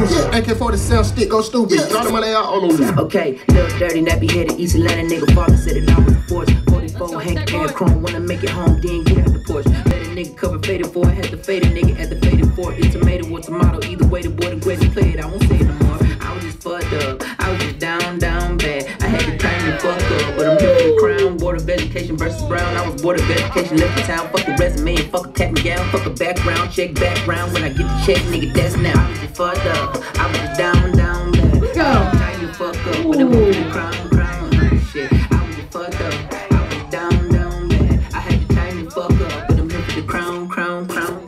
Yeah, AK-47 stick, go stupid. Yeah. Draw the money out on them. Okay, little dirty, nappy headed East Atlanta nigga. Father said it all with the force. 44, Hank and Chrome, wanna make it home, then get out the porch. Let a nigga cover faded for it, had to fade a nigga at the faded for it. It's tomato or tomato, either way the boy the greatest play it. I won't say it no more. I was just fucked up, I was just down bad. I had to time to fuck up, but I'm here for the crown. Board of Education versus Brown. I was Board of Education, left the town. Fuck a resume and fuck a cap and gown. Fuck a background, check background. When I get the check, nigga, that's now. I was just fucked up, I was just down bad. Let's go. Time to fuck up, but I'm here for the crown. Shit, I was just fucked up, I was just down bad. I had the time to fuck up, but I'm here for the crown. I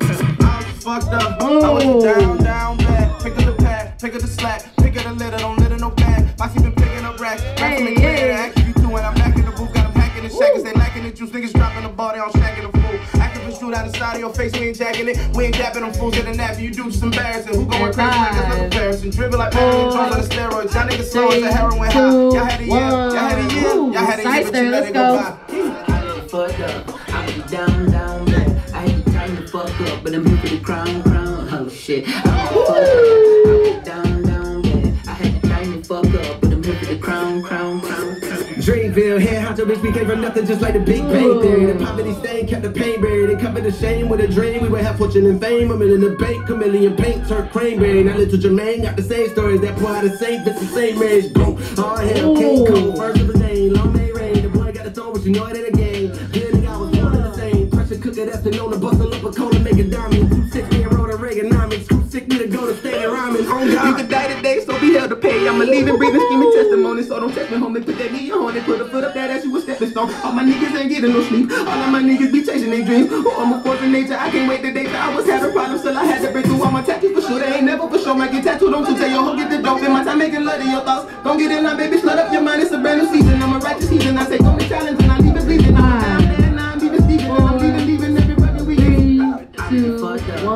was fucked up, I was down bad. Pick up the pad, pick up the slack, pick up the litter, don't litter no bag. My shit been picking up racks, racks me clear, acting you too, and I'm back in the booth, got them hacking and shackers, they lacking the juice, niggas dropping the ball, they all shacking the fool. Acting for shoot out the side of your face, we ain't jacking it, we ain't dapping them fools in the nap, you do just embarrassing. Who going crazy like that's no comparison? Dribble like Marilyn Jones on the steroids, y'all niggas slow as a heroin high. Y'all had a year, y'all had a year, y'all had a year, but you let it go by. I was fucked up, I was down bad. I had the time to fuck up, but I'm here for the crown. Oh shit, I was fucked up, I was down bad. I had the time to fuck up, but I'm here for the crown. Dreamville, head honcho, bitch, we came from nothing just like the Big Bang Theory. The poverty stain kept the pain buried. They covered the shame with a dream. We would have fortune and fame. A million in the bank, chameleon paint, turn cranberry. Now little Jermaine got the same stories that pour out the same, it's the same marriage. Boom, all hell, King Cole, first of his name, long may rain. The boy got the throw, but you know it ain't a game. Good nigga, I was born in the same. Pressure cooker that's been known to bustle up a cola, make a diamond. 260 and roll a Reaganomics. Too sick me to go to stay and rhyming. Oh God, you could die today, so be held to pay. I'ma leave and breathe and scheming testimony, so don't text me home and put that knee on and put a foot up that ass you a stepping stone. All my niggas ain't getting no sleep. All of my niggas be chasing their dreams. Oh, I'm a force of nature. I can't wait the day that I was having problems, still I had to break through all my tattoos for sure. They ain't never for sure. Might get tattooed. Don't you tell your hoe get the dope. In my time making love to your thoughts. Don't get in line, baby. Flood up your mind. It's a brand new season. I'm a righteous season. I take on the challenge and I leave it bleeding. I'm down there and I'm leaving Steven. And I'm leaving every fucking weekend. 3, 2,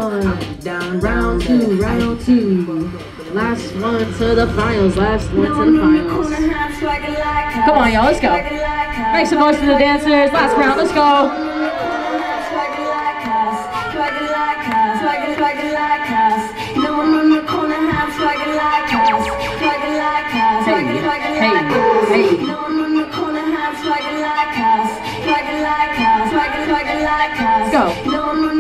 1. Round two. Last one to the finals. Come on, y'all. Let's go. Make some noise for the dancers. Last round. Let's go. Let's go.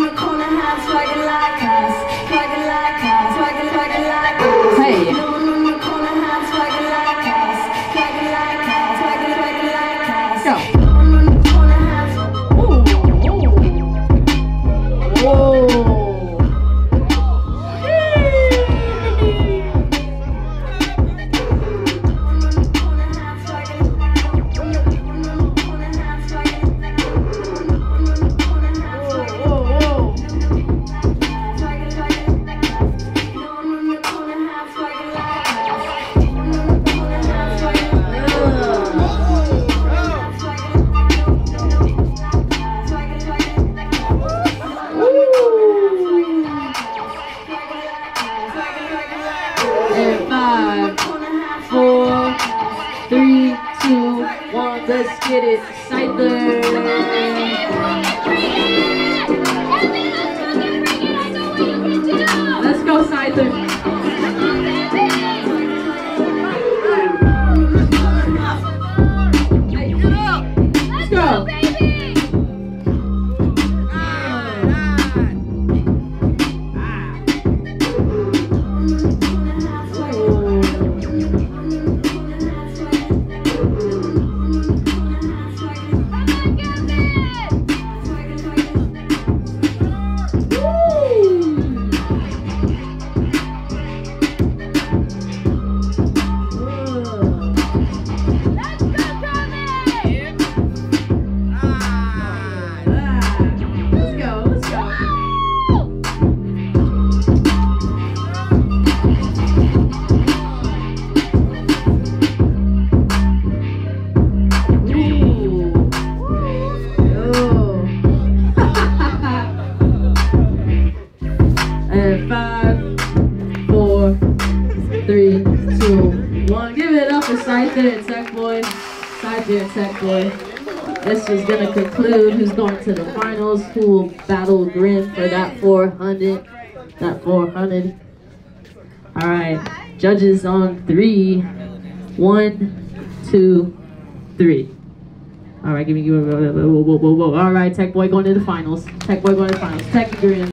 Let's get it, Scyther. Let's go, Scyther. Let's go. And 5, 4, 3, 2, 1. Give it up for Scyther and Techboy. Scyther and Techboy. This is gonna conclude who's going to the finals, who will battle Grin for that 400. All right, judges on 3. 1, 2, 3. All right, give me. All right, Tech Boy going to the finals. Tech Boy going to the finals. Tech agreeing.